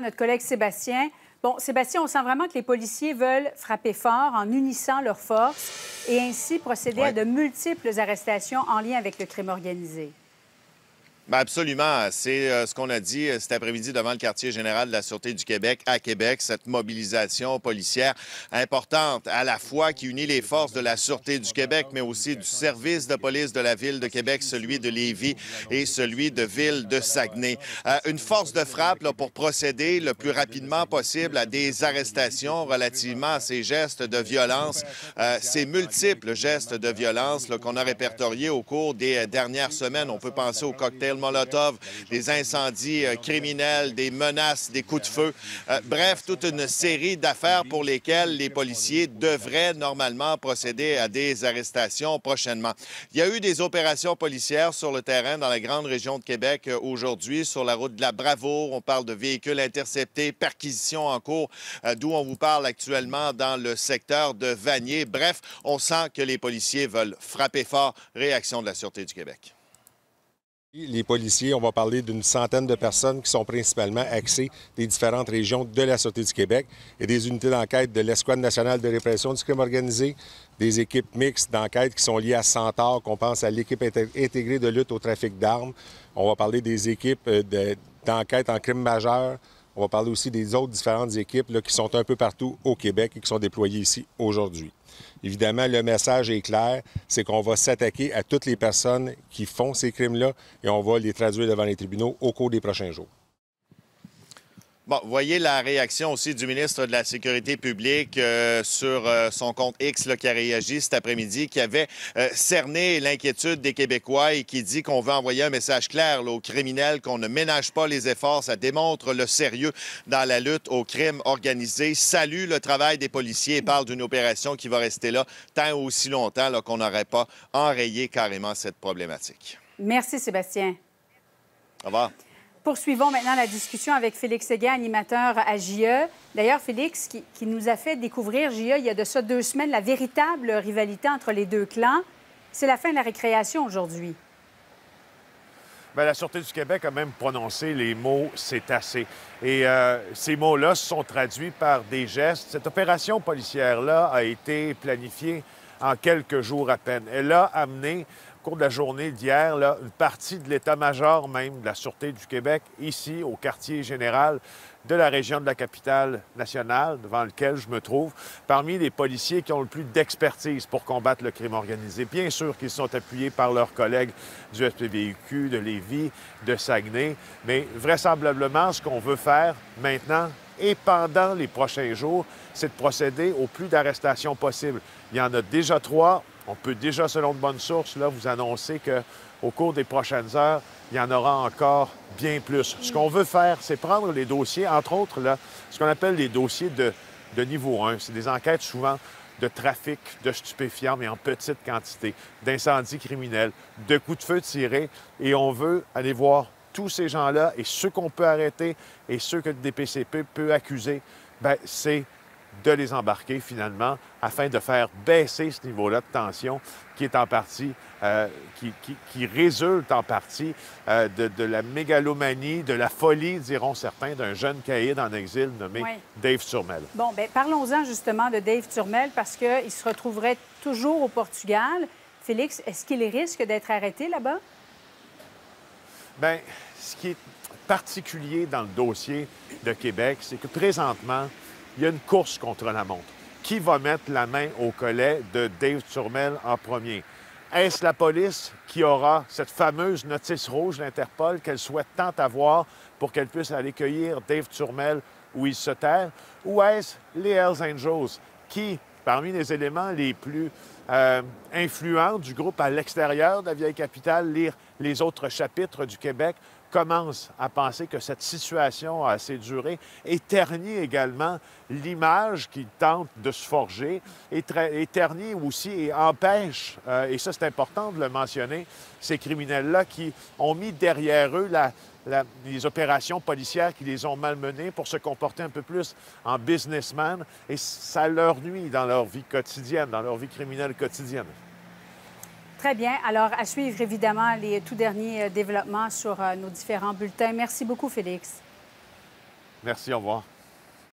Notre collègue Sébastien. Bon, Sébastien, on sent vraiment que les policiers veulent frapper fort en unissant leurs forces et ainsi procéder à de multiples arrestations en lien avec le crime organisé. Bien, absolument. C'est ce qu'on a dit cet après-midi devant le quartier général de la Sûreté du Québec à Québec, cette mobilisation policière importante à la fois qui unit les forces de la Sûreté du Québec, mais aussi du service de police de la Ville de Québec, celui de Lévis et celui de Ville de Saguenay. Une force de frappe là, pour procéder le plus rapidement possible à des arrestations relativement à ces gestes de violence, ces multiples gestes de violence qu'on a répertoriés au cours des dernières semaines. On peut penser au cocktail Molotov, des incendies criminels, des menaces, des coups de feu. Bref, toute une série d'affaires pour lesquelles les policiers devraient normalement procéder à des arrestations prochainement. Il y a eu des opérations policières sur le terrain dans la grande région de Québec aujourd'hui, sur la route de la Bravoure. On parle de véhicules interceptés, perquisitions en cours, d'où on vous parle actuellement dans le secteur de Vanier. Bref, on sent que les policiers veulent frapper fort. Réaction de la Sûreté du Québec. Les policiers, on va parler d'une centaine de personnes qui sont principalement axées des différentes régions de la Sûreté du Québec et des unités d'enquête de l'Escouade nationale de répression du crime organisé, des équipes mixtes d'enquête qui sont liées à Centaure, qu'on pense à l'équipe intégrée de lutte au trafic d'armes. On va parler des équipes d'enquête en crime majeur. On va parler aussi des autres différentes équipes là, qui sont un peu partout au Québec et qui sont déployées ici aujourd'hui. Évidemment, le message est clair, c'est qu'on va s'attaquer à toutes les personnes qui font ces crimes-là et on va les traduire devant les tribunaux au cours des prochains jours. Bon, vous voyez la réaction aussi du ministre de la Sécurité publique sur son compte X là, qui a réagi cet après-midi, qui avait cerné l'inquiétude des Québécois et qui dit qu'on veut envoyer un message clair là, aux criminels, qu'on ne ménage pas les efforts. Ça démontre le sérieux dans la lutte au crime organisé. Salue le travail des policiers et parle d'une opération qui va rester là tant aussi longtemps là, qu'on n'aurait pas enrayé carrément cette problématique. Merci, Sébastien. Au revoir. Poursuivons maintenant la discussion avec Félix Séguin, animateur à JE. D'ailleurs, Félix, qui nous a fait découvrir, JE, il y a de ça 2 semaines, la véritable rivalité entre les deux clans. C'est la fin de la récréation aujourd'hui. Bien, la Sûreté du Québec a même prononcé les mots « c'est assez ». Et ces mots-là se sont traduits par des gestes. Cette opération policière-là a été planifiée en quelques jours à peine. Elle a amené au cours de la journée d'hier, une partie de l'état-major même de la Sûreté du Québec, ici, au quartier général de la région de la capitale nationale, devant lequel je me trouve, parmi les policiers qui ont le plus d'expertise pour combattre le crime organisé. Bien sûr qu'ils sont appuyés par leurs collègues du SPVQ, de Lévis, de Saguenay, mais vraisemblablement, ce qu'on veut faire maintenant et pendant les prochains jours, c'est de procéder au plus d'arrestations possibles. Il y en a déjà 3. On peut déjà, selon de bonnes sources, là, vous annoncer qu'au cours des prochaines heures, il y en aura encore bien plus. Ce qu'on veut faire, c'est prendre les dossiers, entre autres, là, ce qu'on appelle les dossiers de niveau 1. C'est des enquêtes souvent de trafic de stupéfiants, mais en petite quantité, d'incendies criminels, de coups de feu tirés. Et on veut aller voir tous ces gens-là et ceux qu'on peut arrêter et ceux que le DPCP peut accuser, bien, c'est de les embarquer finalement afin de faire baisser ce niveau-là de tension qui est en partie, qui résulte en partie de la mégalomanie, de la folie, diront certains, d'un jeune caïd en exil nommé Dave Turmel. Bon, bien, parlons-en justement de Dave Turmel parce qu'il se retrouverait toujours au Portugal. Félix, est-ce qu'il risque d'être arrêté là-bas? Bien, ce qui est particulier dans le dossier de Québec, c'est que présentement, il y a une course contre la montre. Qui va mettre la main au collet de Dave Turmel en premier? Est-ce la police qui aura cette fameuse notice rouge d'Interpol qu'elle souhaite tant avoir pour qu'elle puisse aller cueillir Dave Turmel où il se terre? Ou est-ce les Hells Angels qui, parmi les éléments les plus influents du groupe à l'extérieur de la vieille capitale, lire les autres chapitres du Québec, commence à penser que cette situation a assez duré et ternit également l'image qu'ils tentent de se forger et ternit aussi et empêche, et ça c'est important de le mentionner, ces criminels-là qui ont mis derrière eux les opérations policières qui les ont malmenés pour se comporter un peu plus en businessman et ça leur nuit dans leur vie quotidienne, dans leur vie criminelle quotidienne. Très bien. Alors, à suivre, évidemment, les tout derniers développements sur nos différents bulletins. Merci beaucoup, Félix. Merci, au revoir.